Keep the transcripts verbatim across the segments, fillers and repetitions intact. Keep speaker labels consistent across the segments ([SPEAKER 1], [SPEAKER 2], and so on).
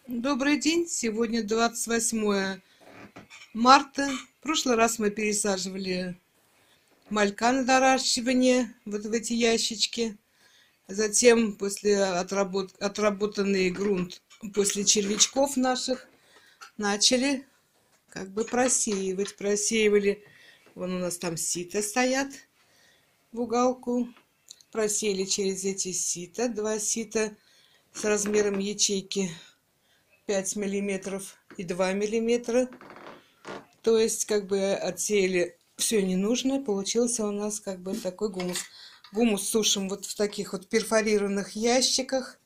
[SPEAKER 1] Добрый день! Сегодня двадцать восьмое марта. В прошлый раз мы пересаживали малька на доращивание вот в эти ящички. Затем, после отработ... отработанный грунт, после червячков наших, начали как бы просеивать. Просеивали. Вон у нас там сито стоят в уголку. Просеяли через эти сито. Два сита с размером ячейки пять миллиметров и два миллиметра. То есть, как бы отсеяли все ненужное. Получился у нас как бы такой гумус. Гумус сушим вот в таких вот перфорированных ящиках.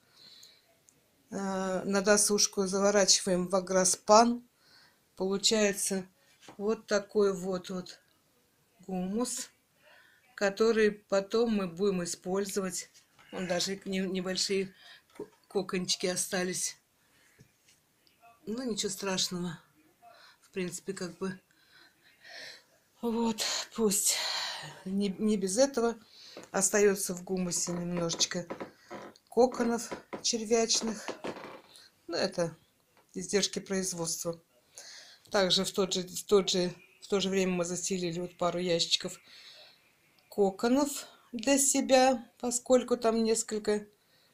[SPEAKER 1] На досушку заворачиваем в агроспан. Получается вот такой вот, вот гумус, который потом мы будем использовать. Вон даже небольшие кокончики остались. Ну, ничего страшного. В принципе, как бы вот, пусть не, не без этого. Остается в гумусе немножечко коконов червячных. Ну, это издержки производства. Также в, тот же, в, тот же, в то же время мы заселили вот пару ящичков коконов для себя, поскольку там несколько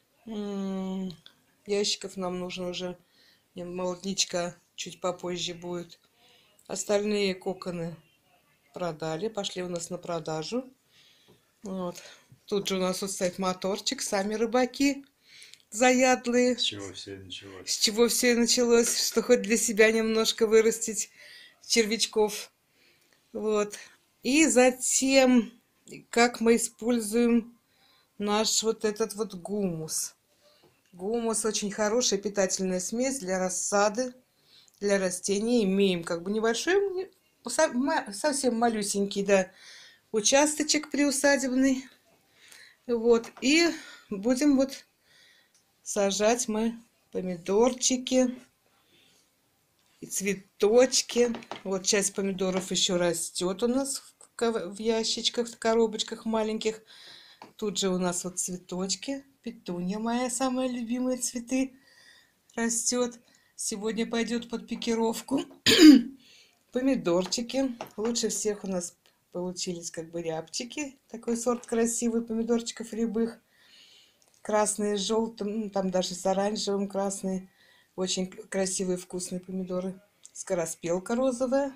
[SPEAKER 1] ящиков нам нужно уже. Молодничка чуть попозже будет. Остальные коконы продали, пошли у нас на продажу. Вот. Тут же у нас вот стоит моторчик, сами рыбаки заядлые.
[SPEAKER 2] С чего все началось?
[SPEAKER 1] С чего все началось, что хоть для себя немножко вырастить червячков. Вот. И затем, как мы используем наш вот этот вот гумус. Гумус очень хорошая питательная смесь для рассады, для растений. Имеем как бы небольшой, совсем малюсенький, да, участочек приусадебный. Вот. И будем вот сажать мы помидорчики и цветочки. Вот часть помидоров еще растет у нас в ящичках, в коробочках маленьких. Тут же у нас вот цветочки. Петунья, моя самая любимая, цветы растет. Сегодня пойдет под пикировку. Помидорчики. Лучше всех у нас получились как бы рябчики. Такой сорт красивый помидорчиков рябых. Красные с желтым, ну, там даже с оранжевым красные. Очень красивые вкусные помидоры. Скороспелка розовая.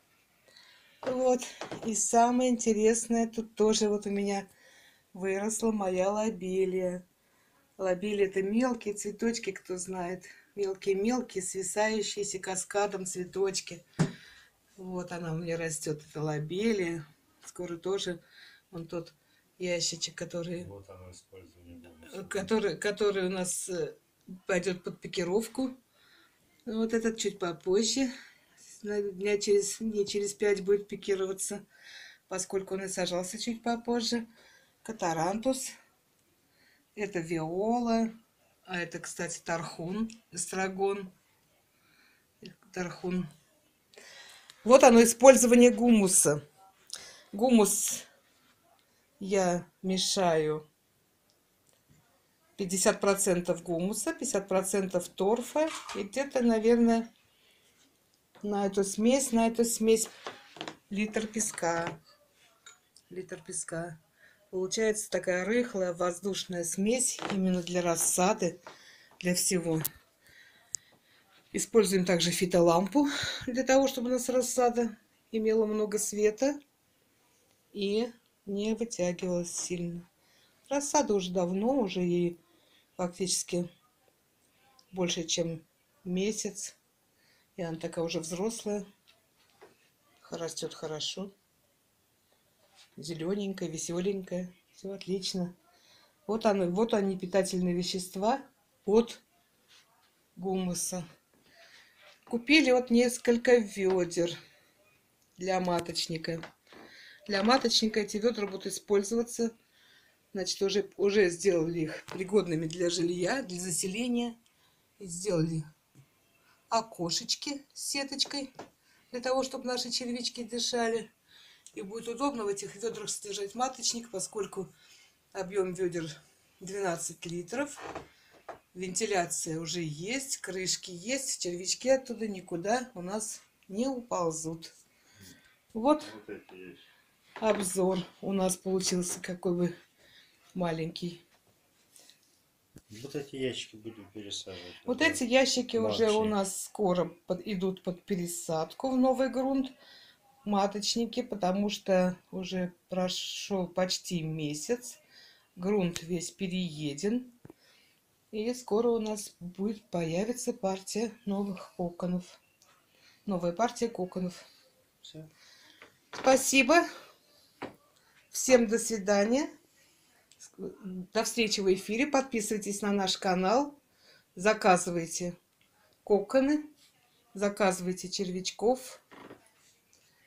[SPEAKER 1] Вот. И самое интересное, тут тоже вот у меня выросла моя лобелия. Лобелия — это мелкие цветочки, кто знает. Мелкие-мелкие, свисающиеся каскадом цветочки. Вот она у меня растет, это лобелия. Скоро тоже вон тот ящичек, который,
[SPEAKER 2] вот оно, использование
[SPEAKER 1] который, который у нас пойдет под пикировку. Вот этот чуть попозже. Дня через, не через пять будет пикироваться, поскольку он и сажался чуть попозже. Катарантус. Это виола. А это, кстати, тархун, эстрагон. Тархун. Вот оно, использование гумуса. Гумус я мешаю пятьдесят процентов гумуса, пятьдесят процентов торфа. И где-то, наверное, на эту смесь, на эту смесь литр песка. Литр песка. Получается такая рыхлая воздушная смесь именно для рассады, для всего. Используем также фитолампу для того, чтобы у нас рассада имела много света и не вытягивалась сильно. Рассада уже давно, уже ей фактически больше, чем месяц. И она такая уже взрослая. Растет хорошо. Зелененькая, веселенькая. Все отлично. Вот они, вот они, питательные вещества от гумуса. Купили вот несколько ведер для маточника. Для маточника эти ведра будут использоваться. Значит, уже, уже сделали их пригодными для жилья, для заселения. И сделали окошечки с сеточкой, для того, чтобы наши червячки дышали. И будет удобно в этих ведрах содержать маточник, поскольку объем ведер двенадцать литров. Вентиляция уже есть, крышки есть, червячки оттуда никуда у нас не уползут. Вот
[SPEAKER 2] Вот эти есть.
[SPEAKER 1] обзор у нас получился, какой бы маленький.
[SPEAKER 2] Вот эти ящики будем пересаживать.
[SPEAKER 1] Вот
[SPEAKER 2] уже.
[SPEAKER 1] эти ящики уже у
[SPEAKER 2] Маточник.
[SPEAKER 1] нас скоро под- идут под пересадку в новый грунт. Маточники, потому что уже прошел почти месяц. Грунт весь перееден. И скоро у нас будет появиться партия новых коконов. Новая партия коконов.
[SPEAKER 2] Всё.
[SPEAKER 1] Спасибо. Всем до свидания. До встречи в эфире. Подписывайтесь на наш канал. Заказывайте коконы. Заказывайте червячков.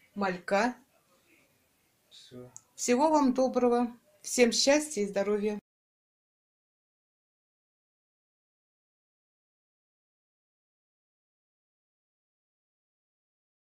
[SPEAKER 1] Малька.
[SPEAKER 2] Всё.
[SPEAKER 1] Всего вам доброго. Всем счастья и здоровья.